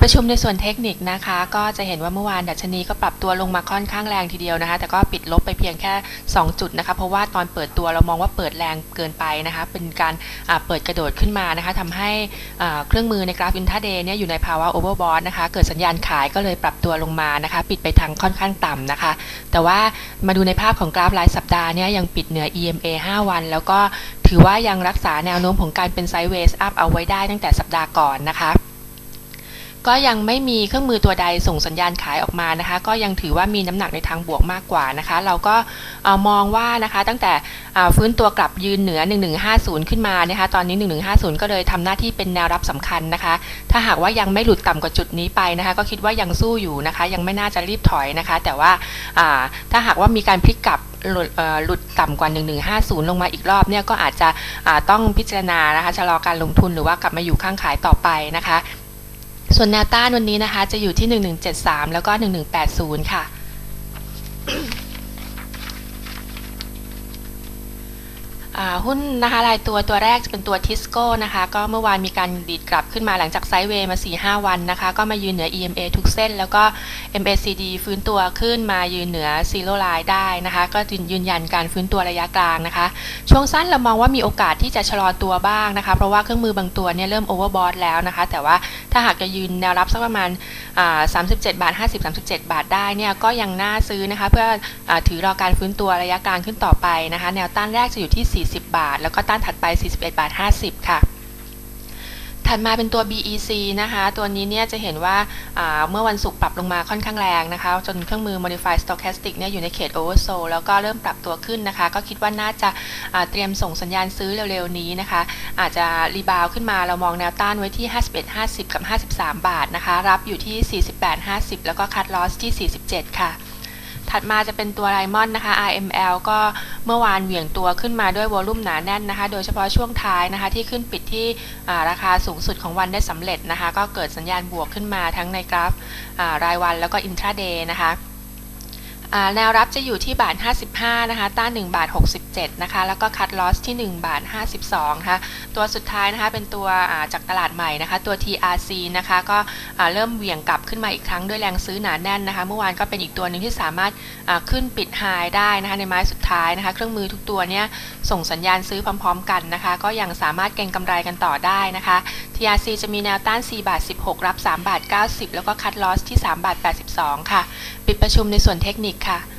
ประชุมในส่วนเทคนิคนะคะก็จะเห็นว่าเมื่อวานดัชนีก็ปรับตัวลงมาค่อนข้างแรงทีเดียวนะคะแต่ก็ปิดลบไปเพียงแค่2จุดนะคะเพราะว่าตอนเปิดตัวเรามองว่าเปิดแรงเกินไปนะคะเป็นการเปิดกระโดดขึ้นมานะคะทำให้เครื่องมือในกราฟอินทราเดย์เนี่ยอยู่ในภาวะโอเวอร์บอทนะคะเกิดสัญญาณขายก็เลยปรับตัวลงมานะคะปิดไปทางค่อนข้างต่ำนะคะแต่ว่ามาดูในภาพของกราฟรายสัปดาห์เนี่ยยังปิดเหนือ EMA 5 วันแล้วก็ถือว่ายังรักษาแนวโน้มของการเป็นไซด์เวย์อัพเอาไว้ได้ตั้งแต่สัปดาห์ก่อนนะคะก็ยังไม่มีเครื่องมือตัวใดส่งสัญญาณขายออกมานะคะก็ยังถือว่ามีน้ำหนักในทางบวกมากกว่านะคะเราก็มองว่านะคะตั้งแต่ฟื้นตัวกลับยืนเหนือ1150ขึ้นมานะคะตอนนี้1150ก็เลยทำหน้าที่เป็นแนวรับสำคัญนะคะถ้าหากว่ายังไม่หลุดต่ำกว่าจุดนี้ไปนะคะก็คิดว่ายังสู้อยู่นะคะยังไม่น่าจะรีบถอยนะคะแต่ว่าถ้าหากว่ามีการพลิกกลับหลุดต่ำกว่า1150ลงมาอีกรอบเนี่ยก็อาจจะต้องพิจารณานะคะชะลอการลงทุนหรือว่ากลับมาอยู่ข้างขายต่อไปนะคะส่วนแนวต้านวันนี้นะคะจะอยู่ที่1173แล้วก็1180ค่ะหุ้นนะคะรายตัวแรกจะเป็นตัวทิสโก้นะคะก็เมื่อวานมีการดีดกลับขึ้นมาหลังจากไซด์เวย์มา 4-5 วันนะคะก็มายืนเหนือ EMA ทุกเส้นแล้วก็ MACD ฟื้นตัวขึ้นมายืนเหนือ Zero Line ได้นะคะก็ยืนยันการฟื้นตัวระยะกลางนะคะช่วงสั้นเรามองว่ามีโอกาสที่จะชะลอตัวบ้างนะคะเพราะว่าเครื่องมือบางตัวเนี่ยเริ่มโอเวอร์บอทแล้วนะคะแต่ว่าถ้าหากจะยืนแนวรับสักประมาณ37.50-37 บาทได้เนี่ยก็ยังน่าซื้อนะคะเพื่อถือรอการฟื้นตัวระยะกลางขึ้นต่อไปนะคะแนวต้านแรกจะอยู่ที่40 บาทแล้วก็ต้านถัดไป41.50 บาทค่ะถัดมาเป็นตัว BEC นะคะตัวนี้เนี่ยจะเห็นว่าเมื่อวันศุกร์ปรับลงมาค่อนข้างแรงนะคะจนเครื่องมือ Modified Stochastic เนี่ยอยู่ในเขต Oversold แล้วก็เริ่มปรับตัวขึ้นนะคะก็คิดว่าน่าจะเตรียมส่งสัญญาณซื้อเร็วๆนี้นะคะอาจจะรีบาวขึ้นมาเรามองแนวต้านไว้ที่51.50 กับ53 บาทนะคะรับอยู่ที่48.50แล้วก็คัทลอสที่47ค่ะถัดมาจะเป็นตัวไลมอนนะคะ RML ก็เมื่อวานเหวี่ยงตัวขึ้นมาด้วยวอลุ่มหนาแน่นนะคะโดยเฉพาะช่วงท้ายนะคะที่ขึ้นปิดที่ราคาสูงสุดของวันได้สำเร็จนะคะก็เกิดสัญญาณบวกขึ้นมาทั้งในกราฟรายวันแล้วก็อินทราเดย์นะคะแนวรับจะอยู่ที่1.55 นะคะต้าน1.67 นะคะแล้วก็คัทลอสที่1.52 นะคะตัวสุดท้ายนะคะเป็นตัวจากตลาดใหม่นะคะตัว TRC นะคะก็เริ่มเหวี่ยงกลับขึ้นมาอีกครั้งด้วยแรงซื้อหนาแน่นนะคะเมื่อวานก็เป็นอีกตัวหนึ่งที่สามารถขึ้นปิดไฮได้นะคะในไม้สุดท้ายนะคะเครื่องมือทุกตัวเนี่ยส่งสัญญาณซื้อพร้อมๆกันนะคะก็ยังสามารถเก็งกำไรกันต่อได้นะคะ TRC จะมีแนวต้าน4.16 รับ3.90 แล้วก็คัทลอสที่3.82 ค่ะปิดประชุมในส่วนเทคนิคค่ะ